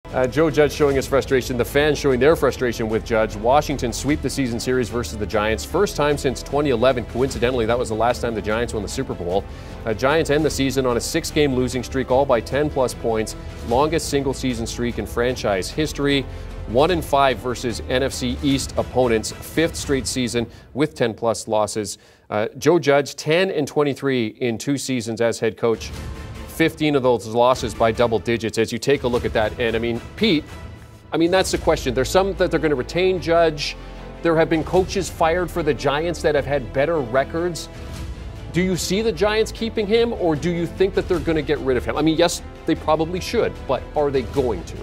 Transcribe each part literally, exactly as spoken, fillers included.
Uh, Joe Judge showing his frustration, the fans showing their frustration with Judge. Washington sweep the season series versus the Giants. First time since twenty eleven. Coincidentally, that was the last time the Giants won the Super Bowl. Uh, Giants end the season on a six-game losing streak, all by ten plus points. Longest single-season streak in franchise history. One and five versus N F C East opponents. Fifth straight season with ten plus losses. Uh, Joe Judge, ten and twenty-three in two seasons as head coach. fifteen of those losses by double digits as you take a look at that. And I mean, Pete, I mean, that's the question. There's some that they're going to retain Judge. There have been coaches fired for the Giants that have had better records. Do you see the Giants keeping him, or do you think that they're going to get rid of him? I mean, yes, they probably should, but are they going to?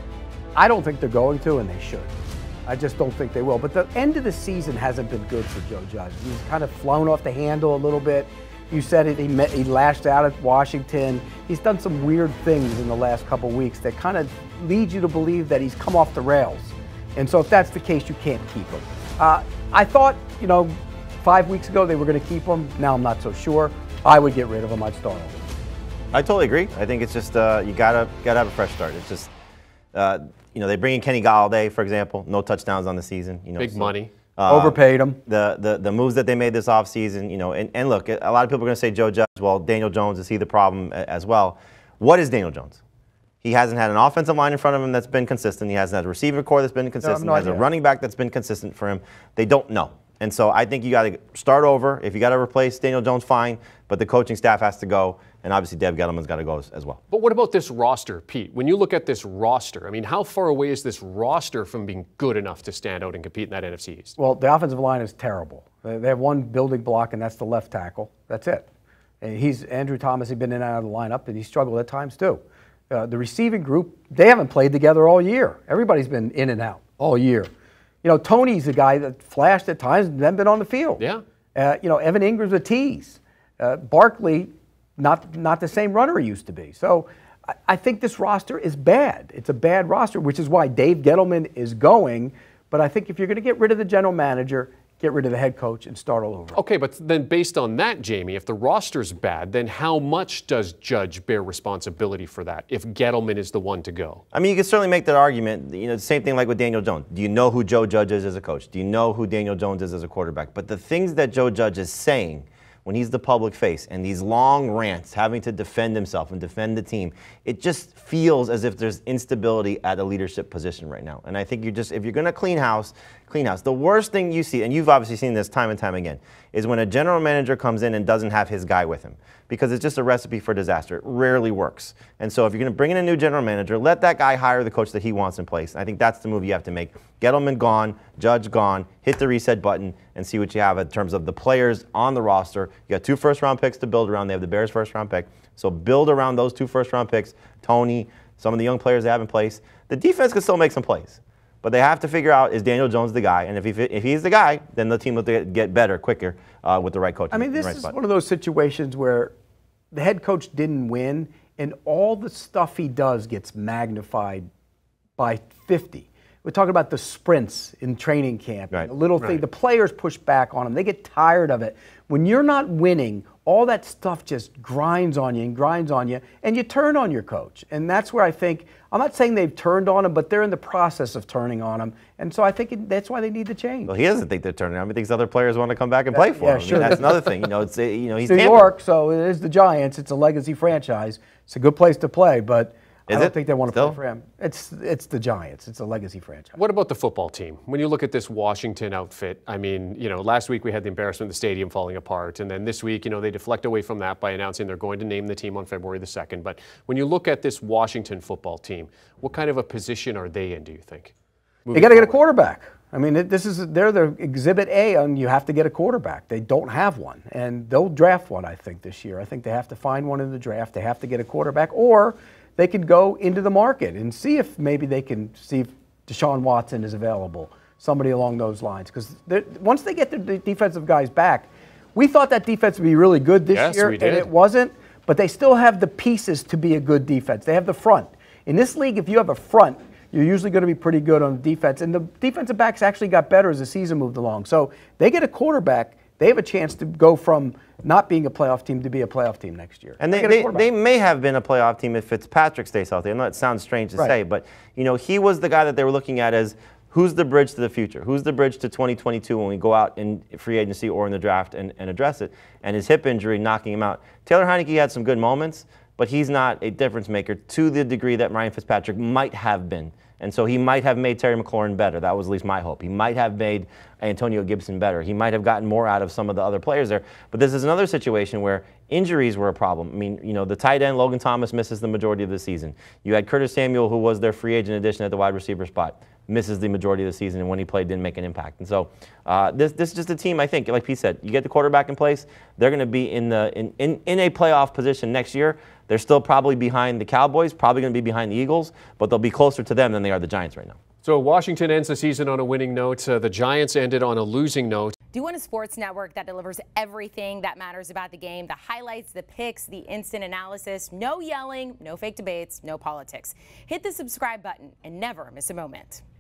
I don't think they're going to, and they should. I just don't think they will. But the end of the season hasn't been good for Joe Judge. He's kind of flown off the handle a little bit. You said it, he, met, he lashed out at Washington. He's done some weird things in the last couple weeks that kind of lead you to believe that he's come off the rails. And so if that's the case, you can't keep him. Uh, I thought, you know, five weeks ago they were going to keep him. Now I'm not so sure. I would get rid of him. I'd start over. I totally agree. I think it's just, uh, you gotta, gotta have a fresh start. It's just, uh, you know, they bring in Kenny Galladay, for example. No touchdowns on the season. You know, Big so, money. Uh, Overpaid him. The, the the moves that they made this offseason, you know, and, and look, a lot of people are going to say Joe Judge, well, Daniel Jones, is he the problem as well? What is Daniel Jones? He hasn't had an offensive line in front of him that's been consistent. He hasn't had a receiver core that's been consistent. No, he has idea. a running back that's been consistent for him. They don't know. And so I think you got to start over. If you got to replace Daniel Jones, fine, but the coaching staff has to go, and obviously Deb Gettleman's got to go as, as well. But what about this roster, Pete? When you look at this roster, I mean, how far away is this roster from being good enough to stand out and compete in that N F C East? Well, the offensive line is terrible. They have one building block, and that's the left tackle. That's it. And he's Andrew Thomas. He's been in and out of the lineup, and he struggled at times too. Uh, the receiving group, they haven't played together all year. Everybody's been in and out all year. You know, Tony's a guy that flashed at times and then been on the field. Yeah. Uh, you know, Evan Ingram's a tease. Uh, Barkley, not not the same runner he used to be. So I, I think this roster is bad. It's a bad roster, which is why Dave Gettleman is going. But I think if you're going to get rid of the general manager, get rid of the head coach and start all over. Okay, but then based on that, Jamie, if the roster's bad, then how much does Judge bear responsibility for that if Gettleman is the one to go? I mean, you can certainly make that argument. You know, the same thing like with Daniel Jones. Do you know who Joe Judge is as a coach? Do you know who Daniel Jones is as a quarterback? But the things that Joe Judge is saying when he's the public face and these long rants having to defend himself and defend the team, it just feels as if there's instability at a leadership position right now. And I think you just, if you're going to clean house, clean house. The worst thing you see, and you've obviously seen this time and time again, is when a general manager comes in and doesn't have his guy with him, because it's just a recipe for disaster. It rarely works. And so if you're going to bring in a new general manager, let that guy hire the coach that he wants in place. I think that's the move you have to make. Gettleman gone, Judge gone, hit the reset button and see what you have in terms of the players on the roster. You got two first-round picks to build around. They have the Bears' first-round pick. So build around those two first-round picks, Tony, some of the young players they have in place. The defense can still make some plays. But they have to figure out, is Daniel Jones the guy? And if, he, if he's the guy, then the team will get better quicker uh, with the right coach. I mean, this right is spot. one of those situations where the head coach didn't win, and all the stuff he does gets magnified by fifty. We're talking about the sprints in training camp, right. the little right. thing. The players push back on him. They get tired of it. When you're not winning, all that stuff just grinds on you and grinds on you, and you turn on your coach. And that's where I think, I'm not saying they've turned on him, but they're in the process of turning on him. And so I think it, that's why they need to change. Well, he doesn't think they're turning on him. He thinks other players want to come back and play for yeah, him. Sure. I mean, that's another thing. You know, it's you know he's New Tampa. York, so it is the Giants. It's a legacy franchise. It's a good place to play, but Is I don't it? think they want to Still? play for him. It's it's the Giants. It's a legacy franchise. What about the football team? When you look at this Washington outfit, I mean, you know, last week we had the embarrassment of the stadium falling apart, and then this week, you know, they deflect away from that by announcing they're going to name the team on February the second. But when you look at this Washington football team, what kind of a position are they in, do you think? They got to get a quarterback. I mean, it, this is they're the exhibit A on you have to get a quarterback. They don't have one, and they'll draft one, I think, this year. I think they have to find one in the draft. They have to get a quarterback, or they could go into the market and see if maybe they can see if Deshaun Watson is available, somebody along those lines. Because once they get the defensive guys back, we thought that defense would be really good this yes, year, we did. and it wasn't. But they still have the pieces to be a good defense. They have the front. In this league, if you have a front, you're usually going to be pretty good on defense. And the defensive backs actually got better as the season moved along. So they get a quarterback, they have a chance to go from not being a playoff team to be a playoff team next year. And they, they, they may have been a playoff team if Fitzpatrick stays healthy. I know it sounds strange to right. say, but you know, he was the guy that they were looking at as who's the bridge to the future? Who's the bridge to twenty twenty-two when we go out in free agency or in the draft and, and address it? And his hip injury knocking him out. Taylor Heineke had some good moments, but he's not a difference maker to the degree that Ryan Fitzpatrick might have been. And so he might have made Terry McLaurin better. That was at least my hope. He might have made Antonio Gibson better. He might have gotten more out of some of the other players there. But this is another situation where injuries were a problem. I mean, you know, the tight end, Logan Thomas, misses the majority of the season. You had Curtis Samuel, who was their free agent addition at the wide receiver spot, misses the majority of the season, and when he played, didn't make an impact. And so uh, this, this is just a team, I think, like Pete said, you get the quarterback in place, they're going to be in, the, in, in, in a playoff position next year. They're still probably behind the Cowboys, probably going to be behind the Eagles, but they'll be closer to them than they are the Giants right now. So Washington ends the season on a winning note. Uh, the Giants ended on a losing note. Do you want a sports network that delivers everything that matters about the game? The highlights, the picks, the instant analysis, no yelling, no fake debates, no politics. Hit the subscribe button and never miss a moment.